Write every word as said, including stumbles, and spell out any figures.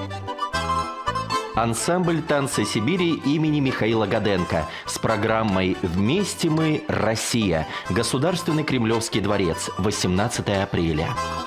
Ансамбль «Танцы Сибири» имени Михаила Годенко с программой «Вместе мы, Россия». Государственный Кремлевский дворец. восемнадцатое апреля.